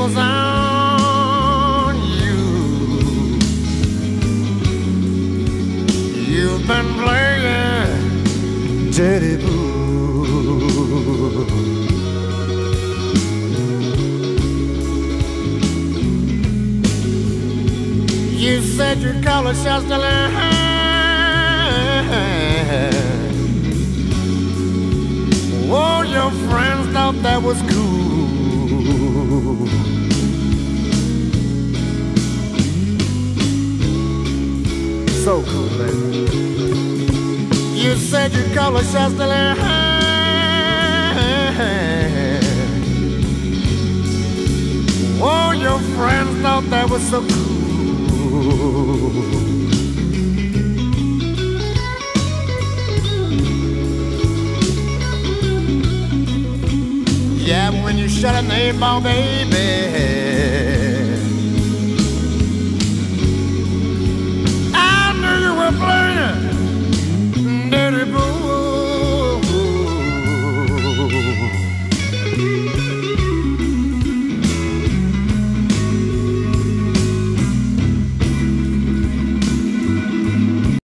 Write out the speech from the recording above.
tables on you. You've been playing dirty boo. You said you'd call it just a line. Oh, your friends thought that was cool. So cool, baby. You said you'd call it just a line. Oh, your friends thought that was so cool. Yeah, but when you shut a name ball, baby,